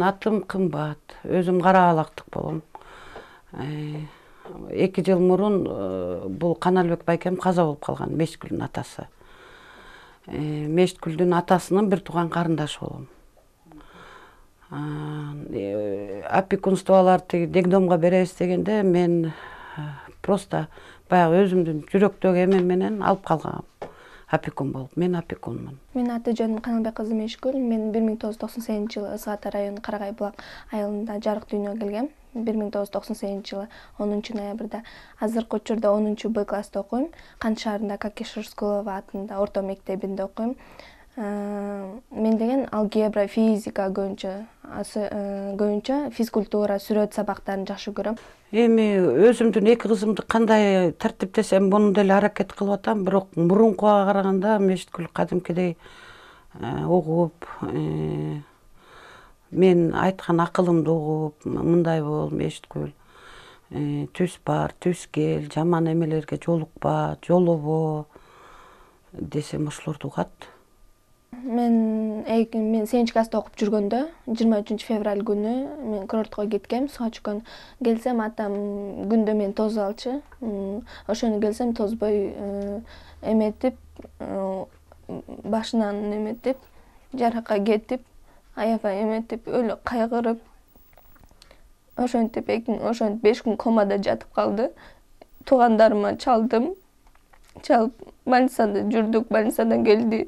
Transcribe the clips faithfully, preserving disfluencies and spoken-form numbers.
Менин атым кымбат. Өзүм карабалактык болом. эки жыл мурун бул Каналбек байкем каза болуп калган, Мешиткүлдүн атасы. Мешиткүлдүн атасынын бир тууган карындашы болом. Опекунстволор тиги дегдомго беребиз дегенде мен просто баягы өзүмдүн жүрөктөгү эмем менен алып калгам. Опекун болуп, мен опекунмун. Менин аты жөнүм Каналбек кызы Мешиткүл. Мен бир миң тогуз жүз токсон сегизинчи жылы Ысык Ата району Карагай булак айылында жарык дүйнөгө келгем. бир миң тогуз жүз токсон сегизинчи жылы онунчу ноябрда. Азыркы учурда онунчу Б класста окуйм. Кант шаарында Какишевского атында орто мектебинде окуйм. Мен деген алгебра, физика көбүнчө, көбүнчө физкультура, сүрөт сабактарын жакшы көрөм. Эми өзүмдүн эки кызымды кандай тартиптесем, муну деле аракет кылып атам, бирок мурункуга караганда Мешиткүл кадимкидей угуп, мен айткан акылымды угуп, мындай бол Мешиткүл, түз бар, түз кел, жаман эмелерге жолукпа, жолобо десем ошолорду угат. Мен мен сегизинчи класста окуп жүргөндө жыйырма үчүнчү февраль күнү мен курорткко кеткем. Суга чыккан келсем, атам күндө мени тосуп алчу. Ошону келсем тозбой эметип, башынан эметип, жаракка кетип, аябай эметип, өлө кайгырып, ошентип ошентип беш күн комада жатып калды. Туугандарыма чалдым. Чалып больницада жүрдүк, больницадан келди.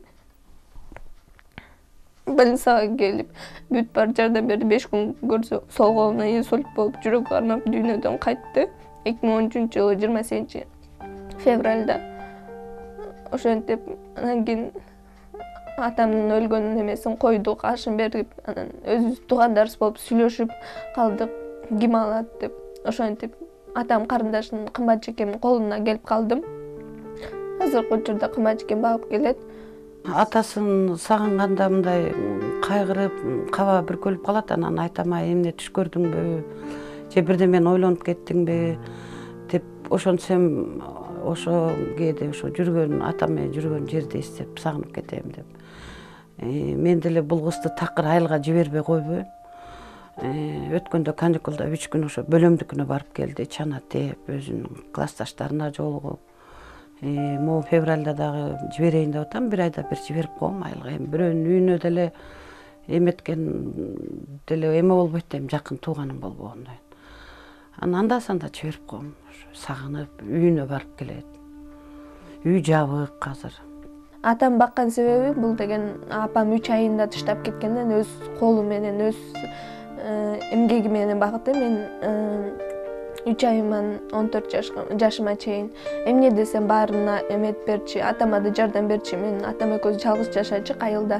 Больницага келип, бүт бар жардам берди. беш күн көрсө, сол колуна инсульт болуп, жүрөк кармап дүйнөдөн кайтты. эки миң он үчүнчү жылы жыйырма сегизинчи февралда. Ошентип, анан кийин атамдын өлгөнүн эмесин койдук, ашын берип, анан өзүбүз туугандарыбыз болуп сүйлөшүп калдык, ким алат деп. Ошентип, атам карындашынын Кымбат жекемдин колуна келип калдым. Азыркы учурда Кымбат жекем багып келет. Атасын сагынганда мындай кайгырып, каба бүркөлүп калат, анан айтам, эмне түш көрдүңбү, же бирде мен ойлонуп кеттиңби деп ошонсем, ошо кээде ошо жүргөн, атам менен жүргөн жерди эстеп сагынып кетем деп. Мен деле бул кызды такыр айылга жибербей койбойм. Өткөндө каникулда үч күн ошо бөлөмдүкүнө барып келди, чана тээп, өзүнүн классташтарына жолугуп. Могу февралда дагы жиберейин деп атам, бир айда бир жиберип коем айылга. Эми бирөөнүн үйүнө деле эметкен деле эме болбойт дейм, жакын тууганым болбогондон. Анан анда санда жиберип коем, сагынып, үйүнө барып келет. Үй жабык азыр. Атам баккан себеби бул деген апам үч айында таштап кеткенден өз колу менен, өз эмгеги менен багды. Мен үч айыман он төрт жашыма чейин эмне десем баарына эметип берчи, атама да жардам берчи. Мен атам экөөбүз жалгыз жашачык айылда.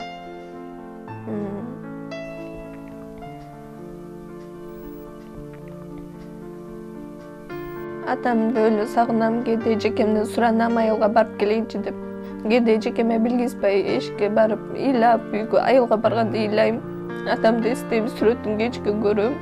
Атамды өлө сагынам, кээде жекемден суранам айылга барып келейинчи деп. Кээде жекеме билгизбей эшикке барып ыйлап, үйгө айылга барганда ыйлайм. Атамды эстейм, сүрөтүн кечке көрөм.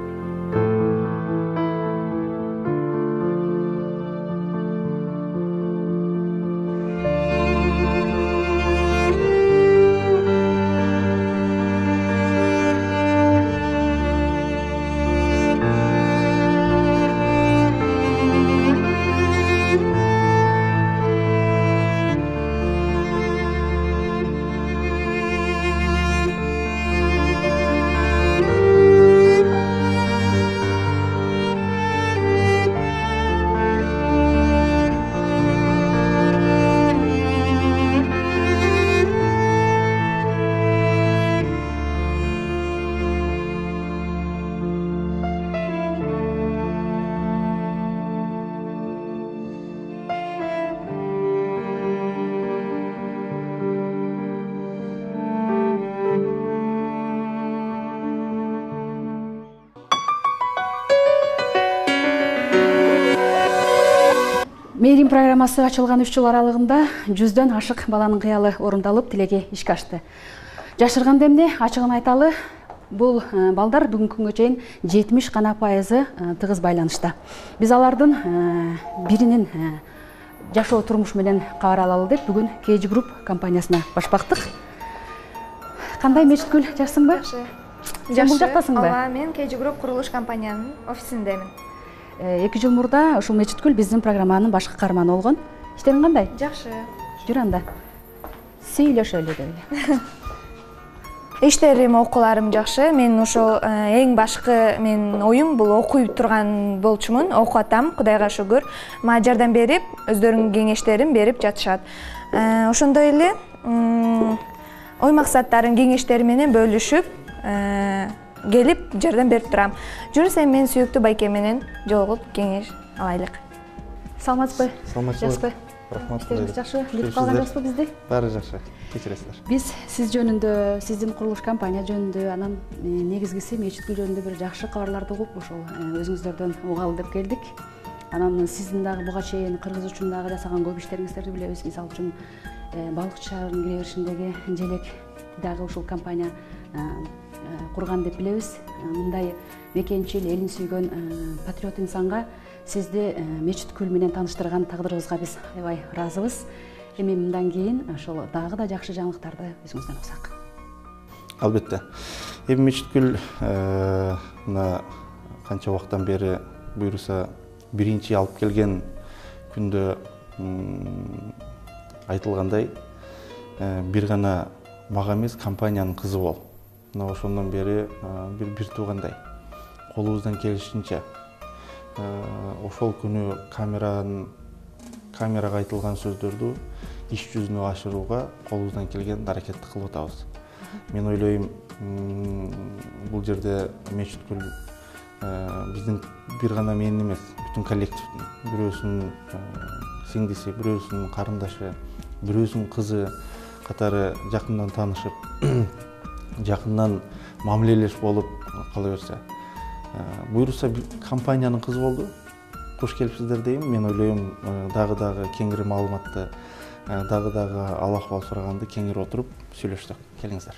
Мээрим программасы ачылган үч жыл аралыгында жүздөн ашык баланын кыялы орундалып, тилеги ишке ашты. Жашырганда эмне ачыгын айталы, бул балдар бүгүнкү күнгө чейин жетимиш гана пайызы тыгыз байланышта. Биз алардын биринин жашоо турмуш менен кабар алалы деп бүгүн кей джи Group компаниясына баш бактык. Кандай Мешиткүл, жакшысыңбы? Жакшы. Сен бул жактасыңбы? Ооба, мен кей джи Group курулуш компаниянын офисиндемин. эки жыл мурда ушул Мечиткүл биздин программанын башкы каарманы болгон. Иштериң кандай? Жакшы. Жүр анда. Сүйлөшөлү деп. Иштерим, окууларым жакшы. Мен ошол эң башкы менин оюм бул окуй турган болчумун. Окуп атам, Кудайга шүгүр. Мага жардам берип, өздөрүнүн кеңештерин берип жатышат. Ошондой эле ой максаттарын кеңештери менен бөлүшүп, келип жардам берип турам. Жүр, сен менин сүйүктүү байкем менен жолугуп кеңеш алайлык. Саламатсызбы? Саламатсызбы. Рахмат. Иштериңиз жакшы? Бүтүп калган жокпу бизди? Баары жакшы. Кечиресиздер. Биз сиз жөнүндө, сиздин курулуш компания жөнүндө, анан негизгиси Мечиткүл жөнүндө бир жакшы кабарларды угуп, ошол өзүңүздөрдөн угалы деп келдик. Анан сиздин дагы буга чейин Кыргыз үчүн дагы жасаган көп иштериңиздерди билебиз. Мисалы үчүн балыкчы шаарынын кире беришиндеги желек дагы ушул компания курган деп билебиз. Мындай мекенчил, элин сүйгөн патриот инсанга сизди Мечиткүл менен тааныштырган тагдырыбызга биз аябай ыраазыбыз. Эми мындан кийин ошол дагы да жакшы жаңылыктарды өзүңүздөн угсак. Албетте. Эми Мечиткүл мына канча убакыттан бери буйруса биринчи алып келген күндө айтылгандай бир гана мага эмес, компаниянын кызы бол. Мына ошондон бери бир бир туугандай колубуздан келишинче ошол күнү камеранын камерага айтылган сөздөрдү иш жүзүнө ашырууга колубуздан келген аракетти кылып атабыз. Мен ойлойм, бул жерде Мечиткүл биздин бир гана менин эмес, бүтүн коллективдин, бирөөсүнүн сиңдиси, бирөөсүнүн карындашы, бирөөсүнүн кызы катары жакындан таанышып, жакындан мамилелеш болуп кала берсе. Буйруса компаниянын кызы болду. Кош келипсиздер дейм. Мен ойлойм, дагы-дагы кеңири маалыматты, дагы-дагы ал-акыбал сураганды кеңири отуруп сүйлөштүк. Келиңиздер.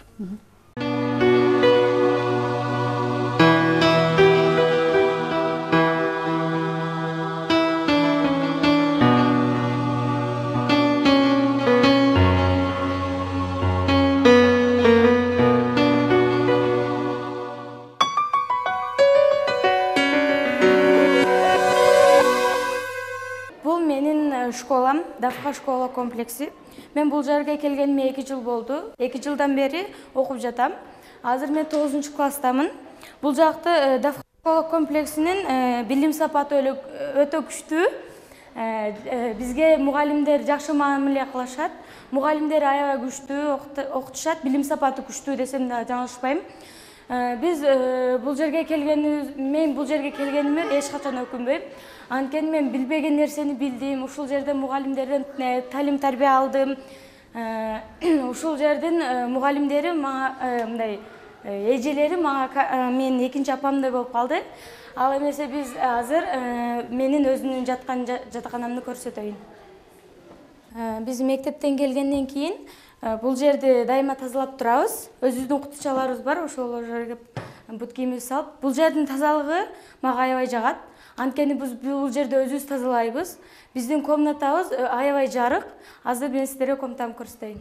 Школам, Давка школа комплекси. Мен бул жерге келгениме эки жыл болду. эки жылдан бери окуп жатам. Азыр мен тогузунчу класстамын. Бул жакты Давка школа комплексинин билим сапаты өтө күчтүү. Бизге мугалимдер жакшы мамиле кылышат. Мугалимдер аябай күчтүү окутушат, билим сапаты күчтүү десем да жаңылышпайм. Биз бул жерге келгенибиз, мен бул жерге келгениме эч качан өкүнбөйм. Анткени мен билбеген нерсени билдим, ушул жерде мугалимдерден талим тарбия алдым. Ушул жердин мугалимдери мага мындай эжелери мага мен экинчи апамдай болуп калды. Ал эмесе биз азыр менин өзүмдүн жаткан жатаканамды көрсөтөйүн. Биз мектептен келгенден кийин бул жерди дайыма тазалап турабыз. Өзүбүздүн кутучаларыбыз бар, ошол жерге бут кийимибизди салып, бул жердин тазалыгы мага аябай жагат. Анткени биз бул жерде өзүбүз тазалайбыз. Биздин комнатабыз аябай жарык. Азыр мен сиздерге комнатамды көрсөтөйүн.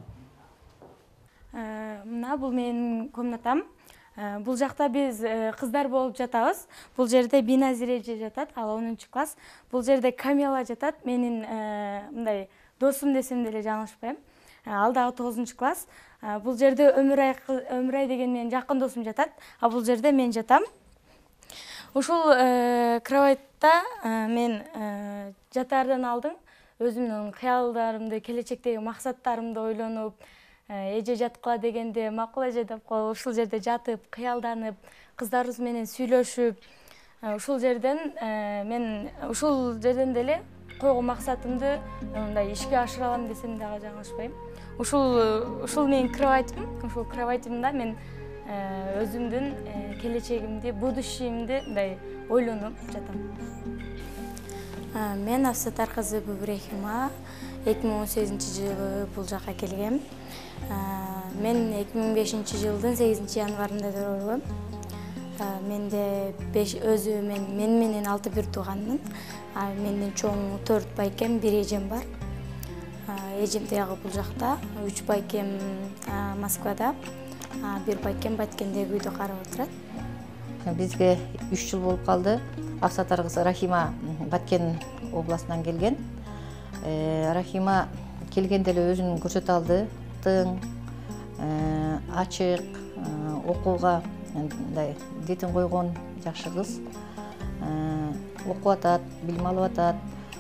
Мына бул менин комнатам. Бул жакта биз кыздар болуп жатабыз. Бул жерде Биназир эже жатат, ал онунчу класс. Бул жерде Камила жатат, менин мындай досум десем деле жаңылышпайм. Ал дагы тогузунчу класс. Бул жерде Өмүрай Өмүрай деген менин жакын досум жатат, а бул жерде мен жатам. Ушул кроватьта мен жатаардан алдын өзүмдүн кыялдарымды, келечектеги максаттарымды ойлонуп, эже жаткыла дегенде макул эже деп коюп, ушул жерде жатып, кыялданып, кыздарыбыз менен сүйлөшүп, ушул жерден мен ушул жерден деле койгон максатымды мындай ишке ашыра алам десем дагы жаңылышпайм. Ушул ушул менин кроватьым, ушул кроватьымда мен өзүмдүн келечегимди, будущийимди мындай ойлонуп жатам. Мен Афсатар кызы Бубрехима эки миң он сегизинчи жылы бул жака келгем. Мен эки миң бешинчи жылдын сегизинчи январында төрөлгөм. Менде өзү мен мен менен алты бир тууганмын. Менден чоң төрт байкем, бир эжем бар. Эжем дагы бул жакта, үч байкем Москвада. бир байкем байткендеги үйдө карап отурат. Бизге үч жыл болуп калды. Аксатар кызы Рахима Баткен областынан келген. Рахима келгенде эле өзүн көрсөтө алды. Тың, ачык, окууга мындай детин койгон жакшы кыз. Окуп атат, билим алып атат.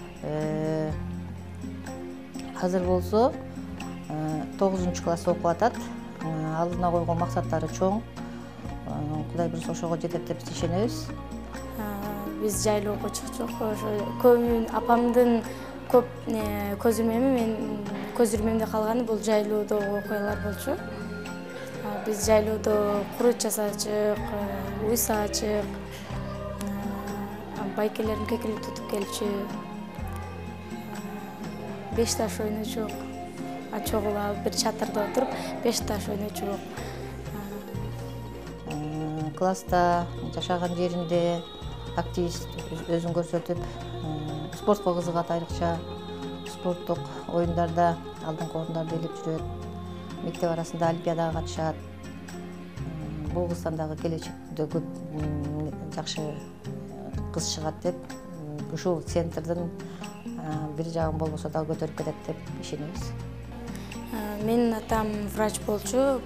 Азыр болсо тогузунчу класс окуп атат. Алдына койгон максаттары чоң. Кудай буюрса ошого жетет деп ишенебиз. Биз жайлоого чыкчук. Ошо көбүн апамдын көп көз ирмеми, мен көз ирмемде калганы бул жайлоодогу окуялар болчу. Биз жайлоодо курут жасачык, уй саачык, байкелерим кекилик тутуп келчү. Беш таш ойночук. Чогулуп алып бир чатырда отуруп беш таш ойночук. Класста жашаган жеринде активист өзүн көрсөтүп, спортко кызыгат айрыкча. Спорттук оюндарда алдыңкы орундарда илип жүрөт. Мектеп арасында олимпиадага катышат. Бул кыздан дагы келечекте көп жакшы кыз чыгат деп, ушул центрдин бир жагын болбосо дагы көтөрүп кетет деп ишенебиз. Менин атам врач болчу.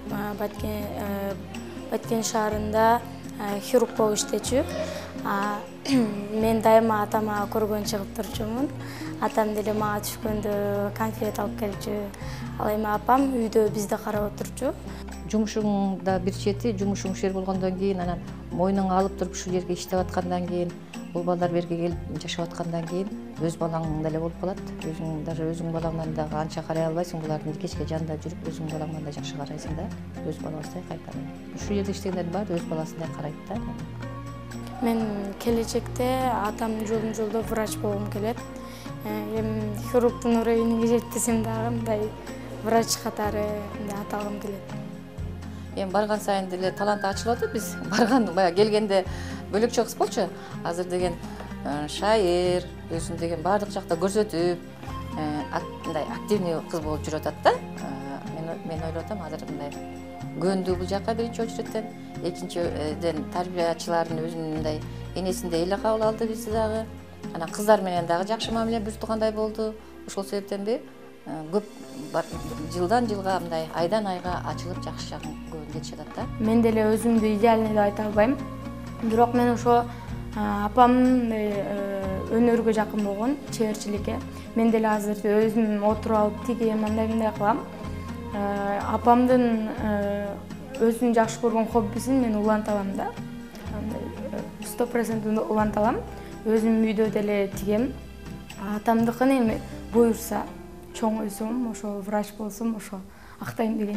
Баткен шаарында хирург болуп иштечү. Мен дайыма атама көргөн чыгып турчумун. Атам деле мага түшкөндө конфет алып келчү. Ал эми апам үйдө бизди карап отурчу. Жумушуң да бир чети, жумушуң ушул жер болгондон кийин, анан мойнуңа алып туруп ушул жерге иштеп аткандан кийин, бул балдар берге келип жашап аткандан кийин өз балаң деле болуп калат. Өзүң даже өзүң балаңдан дагы анча карай албайсың, булардын кечке жанында жүрүп өзүң балаңдан да жакшы карайсың да. Өз балаңыздай кайтадан. Ушул жерде иштегендер баары өз баласындай карайт да. Мен келечекте атамдын жолун жолдо врач болгум келет. Эми хирургдун уровенине жетсем дагы мындай врач катары аталгым келет. Эми барган сайын деле талант ачылып атат. Биз барган баягы келгенде бөлөкчө кыз болчу. Азыр деген шайыр, өзүн деген баардык жакта көрсөтүп, мындай активный кыз болуп жүрүп атат да. Мен мен ойлоп атам, азыр мындай көндү бул жака биринчи очереден, экинчиден тарбиячылардын өзүнүн мындай энесиндей эле кабыл алды бизди дагы. Анан кыздар менен дагы жакшы мамиле бүтүп тургандай болду. Ошол себептенби көп жылдан жылга мындай айдан айга ачылып жакшы жагын келишип атат да. Мен деле өзүмдү идеальный деп айта албайм. Бирок мен ошо апам өнөргө жакын болгон, чеберчиликке. Мен деле азыр өзүм отуруп алып тигем, андай мындай кылам. Апамдын өзүн жакшы көргөн хоббисин мен уланта алам да. сто процент уланта алам. Өзүм үйдө деле тигем. Атамдыкын эми буюрса, чоң өсөм, ошо врач болсом, ошо актайм деген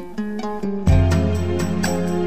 ниеттемин.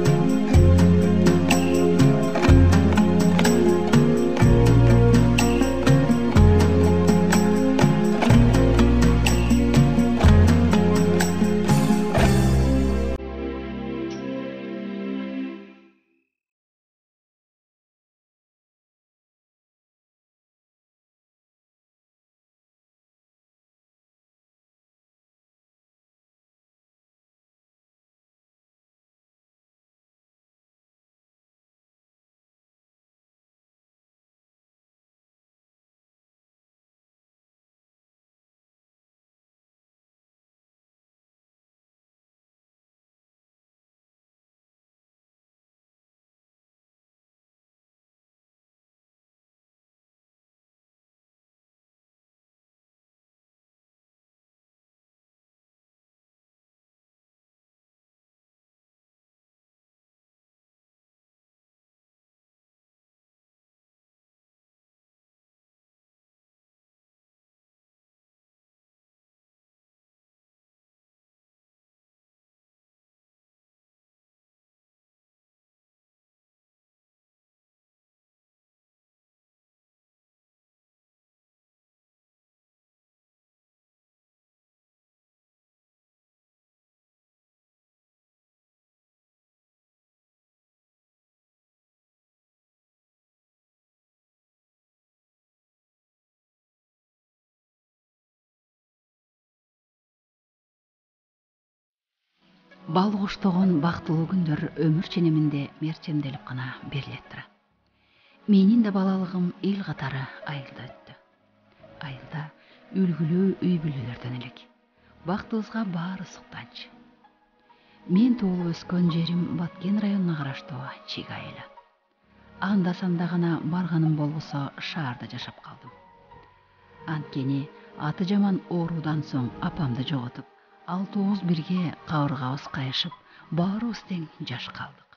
Бал коштогон бактылуу күндөр өмүр ченеминде мерчемделип гана берилет тура. Менин да балалыгым эл катары айылда өттү. Айылда үлгүлүү үй бүлөлөрдөн элек. Бактыбызга баары суктанч. Мен туулуп өскөн жерим Баткен районуна караштуу Чек айылы. Анда санда гана барганым болбосо шаарда жашап калдым. Анткени аты жаман оорудан соң апамды жоготуп, алтыбыз бирге кабыргабыз кайышып, баарыбыз тең жаш калдык.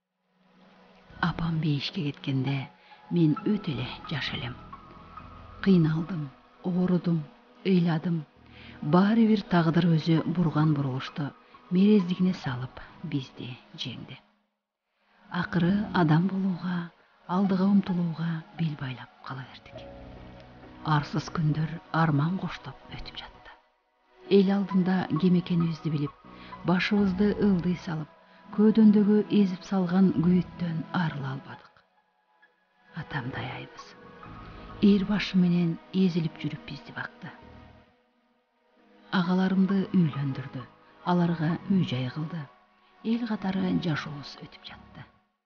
Апам бейишке кеткенде мен өтө эле жаш элем. Кыйналдым, оорудум, ыйладым. Баары бир тагдыр өзү бурган бурулушту мерездигине салып бизди жеңди. Акыры адам болууга, алдыга умтулууга бел байлап кала бердик. Арсыз күндөр арман коштоп өтүп жатты. Эл алдында кем экенибизди билип, башыбызды ылдый салып, көөдөндөгү эзип салган күйүттөн арыла албадык. Атамды аяйбыз. Эр башы менен эзилип жүрүп бизди бакты. Агаларымды үйлөндүрдү, аларга үй жай кылды. Эл катары жашообуз өтүп жатты.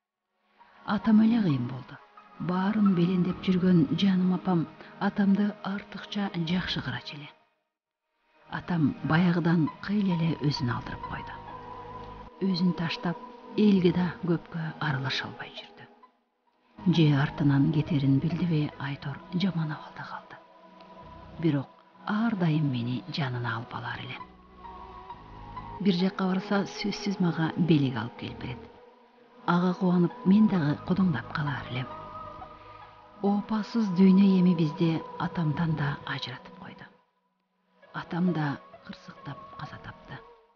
Атам эле кыйын болду. Баарын белендеп жүргөн жаным апам атамды артыкча жакшы карачу эле. Атам баягыдан кыйла эле өзүн алдырып койду. Өзүн таштап, элге да көпкө аралаша албай жүрдү. Же артынан кетерин билдиби, Айтор жаман абалда калды. Бирок ар дайым мени жанына алып алар эле. Бир жакка барса, сөзсүз мага белек алып келип берет. Ага кубанып, мен дагы кудуңдап калар элем. Опасыз дүйнө эми бизди атамдан да ажыратып койду. Атам да кырсыктап каза тапты.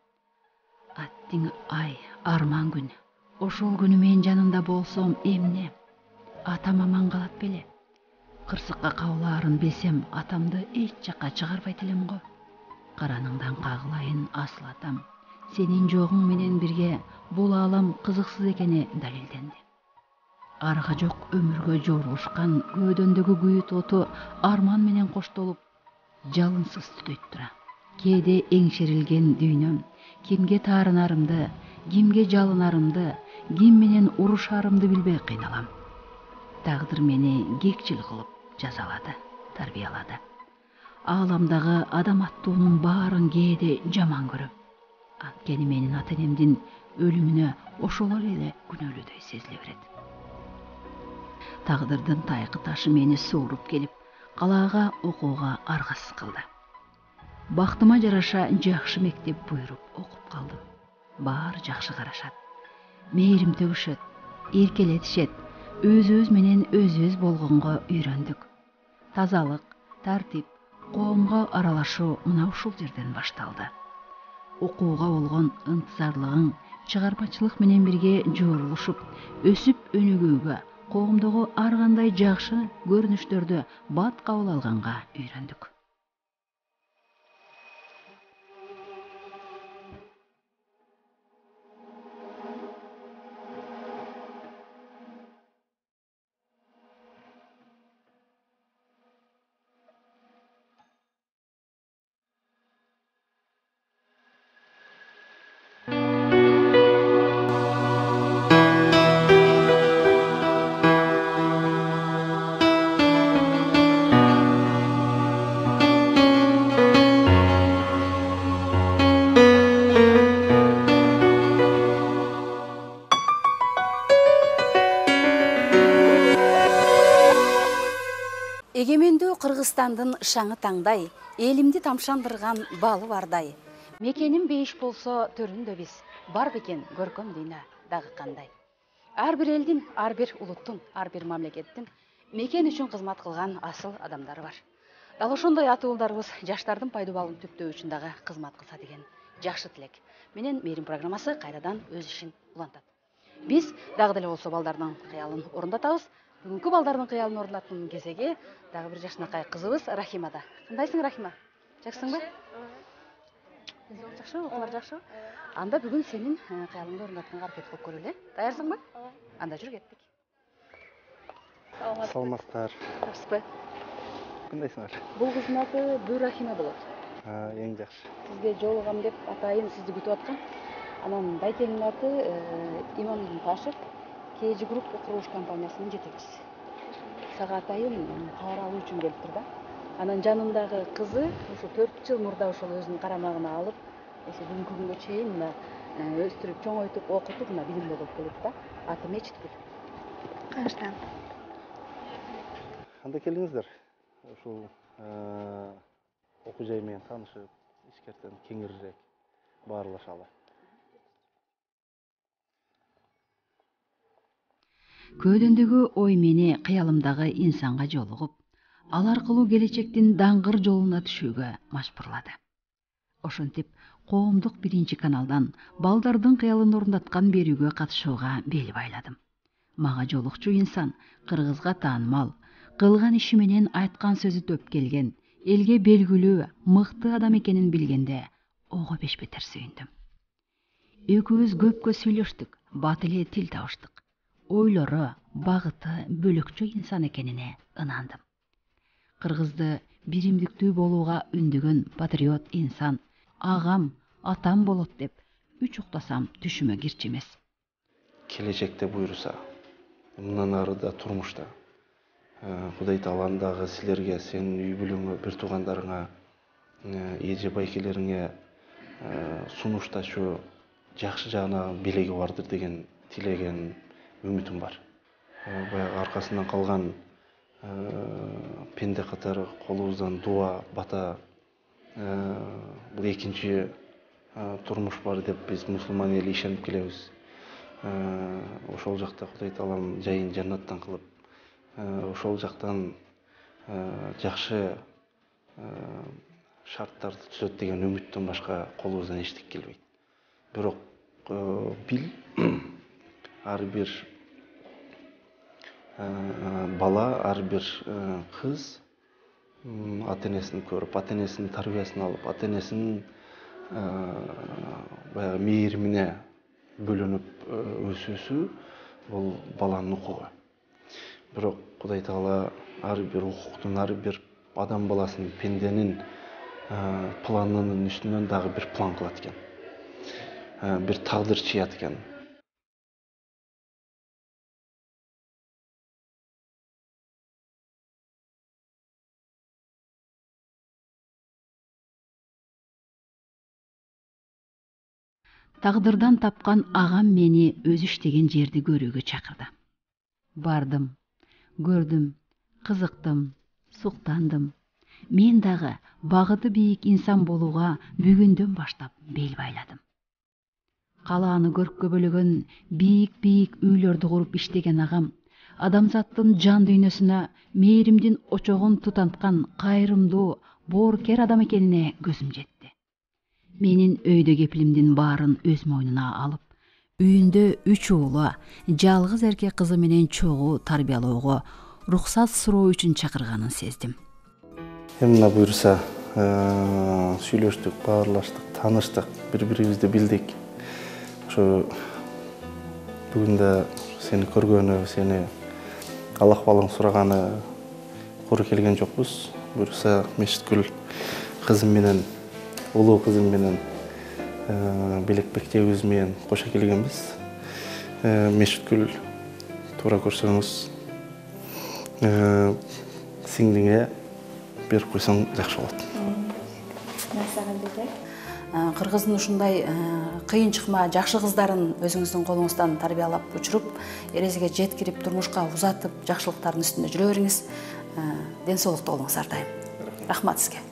Аттиң ай, арман күн. Ошол күнү мен жанында болсом эмне? Атам аман калат беле? Кырсыкка кабылаарын билсем, атамды эч жакка чыгарбайт элем го. Караныңдан кагылайын, асыл атам. Сенин жогуң менен бирге бул аалам кызыксыз экени далилденди. Арга жок өмүргө жорулушкан көөдөндөгү күйүт оту арман менен коштолуп, жалынсыз түтөйт тура. Кээде эңшерилген дүйнөм, кимге таарынарымды, кимге жалынарымды, ким менен урушарымды билбей кыйналам. Тагдыр мени кекчил кылып жазалады, тарбиялады. Ааламдагы адам аттуунун баарын кээде жаман көрөм. Анткени менин ата энемдин өлүмүнө ошолор эле күнөөлүүдөй сезиле берет. Тагдырдын тайкы ташы мени сууруп келип, калаага окууга аргасыз кылды. Бактыма жараша жакшы мектеп буйруп окуп калдым. Баары жакшы карашат, мээрим төгүшөт, эркелетишет, өзүбүз менен өзүбүз болгонго үйрөндүк. Тазалык, тартип, коомго аралашуу мына ушул жерден башталды. Окууга болгон ынтызарлыгың чыгармачылык менен бирге жоорулушуп, өсүп өнүгүүгө, коомдогу ар кандай жакшы көрүнүштөрдү бат кабыл алганга үйрөндүк. Эгемендүү Кыргызстандын шаңы таңдай, элимди тамшандырган балы бардай. Мекеним бейиш болсо төрүндө биз, бар бекен көркөм дүйнө дагы кандай. Ар бир элдин, ар бир улуттун, ар бир мамлекеттин мекен үчүн кызмат кылган асыл адамдары бар. Дал ошондой ата уулдарыбыз жаштардын пайдубалын түптөө үчүн дагы кызмат кылса деген жакшы тилек менен Мээрим программасы кайрадан өз ишин улантат. Биз дагы деле болсо балдардын кыялын орундатабыз. Бүгүнкү балдардын кыялын орундаттын кезеги дагы бир жашынакай кызыбыз Рахимада. Кандайсың, Рахима? Жакшысыңбы? Денсаулык жакшыбы? Окуулар жакшыбы? Анда бүгүн сенин кыялыңды орундатканга аракет кылып көрөлү, э? Даярсыңбы? Анда жүр, кеттик. Саламатсыздар. Жакшысызбы? Кандайсыңар? Бул кыздын аты Бүү Рахима болот. Эң жакшы. Сизге жолугам деп атайын сизди күтүп аткан. Анан Байкенин аты Имамдин Ташев, кей джи Group курулуш компаниясынын жетекчиси. Сага атайын кабар алуу үчүн келиптир да. Анан жанындагы кызы ошо төрт жыл мурда ошол өзүнүн карамагына алып, ошо бүгүнкү күнгө чейин мына өстүрүп, чоңойтуп, окутуп, мына билимдүү болуп келет да. Аты Мечиткүл. Каштан. Анда келиңиздер. Ушул окуу жай менен таанышып, ичкертен кеңирирээк баарлашалы. Көөдөндөгү ой мени кыялымдагы инсанга жолугуп, ал аркылуу келечектин даңгыр жолуна түшүүгө машпурлады. Ошентип, коомдук биринчи каналдан балдардын кыялын орундаткан берүүгө катышууга бел байладым. Мага жолукчу инсан кыргызга таанымал, кылган иши менен айткан сөзү төп келген, элге белгилүү, мыкты адам экенин билгенде ого беш бетер сүйүндүм. Экөөбүз көпкө сүйлөштүк, бат эле тил табыштык. Ойлору, багыты бөлөкчө инсан экенине ынандым. Кыргызды биримдиктүү болууга үндөгөн патриот инсан, агам, атам болот деп үч уктасам түшүмө кирчи эмес. Келечекте буйруса, мындан ары да турмушта Кудай Таалам дагы силерге, сенин үй бүлөңө, бир туугандарыңа, эже байкелериңе сунушташуу жакшы жагына белеги бардыр деген тилеген үмүтүм бар. Баягы аркасынан калган пенде катары колубуздан дуа, бата, бул экинчи турмуш бар деп биз мусулман эли ишенип келебиз. Ошол жакта Кудай Таалам жайын жаннаттан кылып, ошол жактан жакшы шарттарды түзөт деген үмүттөн башка колубуздан эчтеке келбейт. Бирок бил, ар бир бала, ар бир кыз ата энесин көрүп, ата энесинин тарбиясын алып, ата энесинин баягы мээримине бөлөнүп өсүүсү бул баланын укугу. Бирок Кудай Таала ар бир укуктун, ар бир адам баласынын, пенденин планынын үстүнөн дагы бир план кылат экен. Бир тагдыр чыят экен. Тагдырдан тапкан агам мени өз иштеген жерди көрүүгө чакырды. Бардым, көрдүм, кызыктым, суктандым. Мен дагы багыты бийик инсан болууга бүгүндөн баштап бел байладым. Калааны көрккө бөлөгөн бийик-бийик үйлөрдү куруп иштеген агам, адамзаттын жан дүйнөсүнө мээримдин очогун тутанткан кайрымдуу, боорукер адам экенине көзүм жетти. Менин өйдө кепилимдин баарын өз мойнуна алып, үйүндө үч уулу, жалгыз эркек кызы менен чогуу тарбиялоого уруксат суроо үчүн чакырганын сездим. Эмне буйруса, сүйлөштүк, баарлаштык, тааныштык, бири-бирибизди билдик. Ошо бүгүн да сени көргөнү, сени ал акыбалың сураганы куру келген жокпуз. Буйруса Мечиткүл кызым менен, улуу кызым менен, Белекбек менен кошо келгенбиз. Мечиткүл туура көрсөңүз сиңдиңе берип койсоң жакшы болот. Кыргыздын ушундай кыйын чыкма жакшы кыздарын өзүңүздүн колуңуздан тарбиялап учуруп, эрезиге жеткирип, турмушка узатып, жакшылыктардын үстүндө жүрө бериңиз. Ден соолукта болуңуз ар дайым. Рахмат сизге.